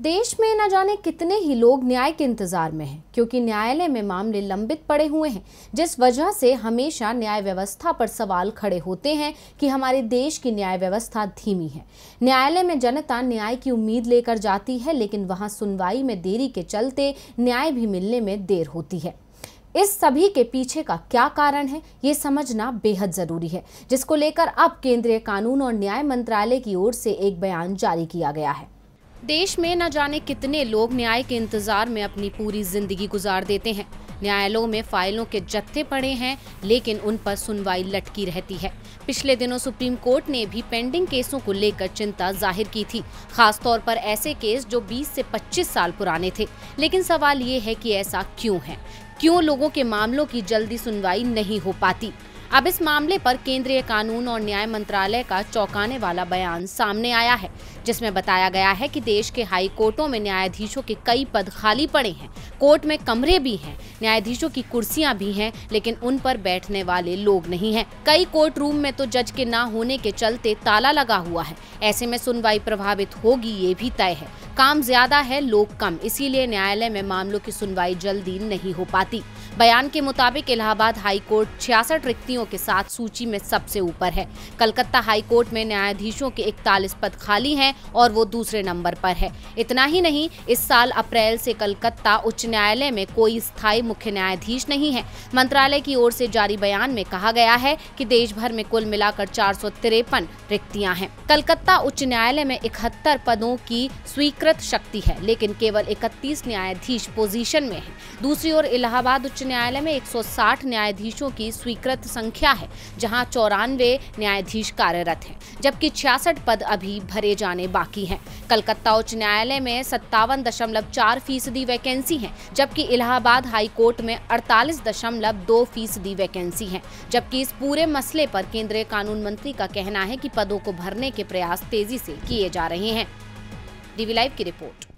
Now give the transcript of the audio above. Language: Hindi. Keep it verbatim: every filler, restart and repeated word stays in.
देश में न जाने कितने ही लोग न्याय के इंतजार में हैं, क्योंकि न्यायालय में मामले लंबित पड़े हुए हैं, जिस वजह से हमेशा न्याय व्यवस्था पर सवाल खड़े होते हैं कि हमारे देश की न्याय व्यवस्था धीमी है। न्यायालय में जनता न्याय की उम्मीद लेकर जाती है, लेकिन वहां सुनवाई में देरी के चलते न्याय भी मिलने में देर होती है। इस सभी के पीछे का क्या कारण है, ये समझना बेहद जरूरी है, जिसको लेकर अब केंद्रीय कानून और न्याय मंत्रालय की ओर से एक बयान जारी किया गया है। देश में न जाने कितने लोग न्याय के इंतजार में अपनी पूरी जिंदगी गुजार देते हैं। न्यायालयों में फाइलों के जत्थे पड़े हैं, लेकिन उन पर सुनवाई लटकी रहती है। पिछले दिनों सुप्रीम कोर्ट ने भी पेंडिंग केसों को लेकर चिंता जाहिर की थी, खासतौर पर ऐसे केस जो बीस से पच्चीस साल पुराने थे। लेकिन सवाल ये है कि ऐसा क्यों है, क्यों लोगों के मामलों की जल्दी सुनवाई नहीं हो पाती। अब इस मामले पर केंद्रीय कानून और न्याय मंत्रालय का चौंकाने वाला बयान सामने आया है, जिसमें बताया गया है कि देश के हाई कोर्टों में न्यायाधीशों के कई पद खाली पड़े हैं। कोर्ट में कमरे भी हैं, न्यायाधीशों की कुर्सियां भी हैं, लेकिन उन पर बैठने वाले लोग नहीं हैं। कई कोर्ट रूम में तो जज के ना होने के चलते ताला लगा हुआ है। ऐसे में सुनवाई प्रभावित होगी, ये भी तय है। काम ज्यादा है, लोग कम, इसीलिए न्यायालय में मामलों की सुनवाई जल्दी नहीं हो पाती। बयान के मुताबिक इलाहाबाद हाई कोर्ट छियासठ रिक्तियों के साथ सूची में सबसे ऊपर है। कलकत्ता हाई कोर्ट में न्यायाधीशों के इकतालीस पद खाली हैं और वो दूसरे नंबर पर है। इतना ही नहीं, इस साल अप्रैल से कलकत्ता उच्च न्यायालय में कोई स्थायी मुख्य न्यायाधीश नहीं है। मंत्रालय की ओर से जारी बयान में कहा गया है कि देश भर में कुल मिलाकर चार सौ तिरपन रिक्तियां हैं। कलकत्ता उच्च न्यायालय में इकहत्तर पदों की स्वीकृत शक्ति है, लेकिन केवल इकतीस न्यायाधीश पोजीशन में हैं। दूसरी ओर इलाहाबाद उच्च न्यायालय में एक सौ साठ न्यायाधीशों की स्वीकृत संख्या है, जहां चौरानवे न्यायाधीश कार्यरत हैं, जबकि छियासठ पद अभी भरे जाने बाकी हैं। कलकत्ता उच्च न्यायालय में सत्तावन दशमलव चार फीसदी वैकेंसी है, जबकि इलाहाबाद हाई कोर्ट में अड़तालीस दशमलव दो फीसदी वैकेंसी है। जबकि इस पूरे मसले पर केंद्रीय कानून मंत्री का कहना है कि पदों को भरने के प्रयास तेजी से किए जा रहे हैं। डीवी लाइव की रिपोर्ट।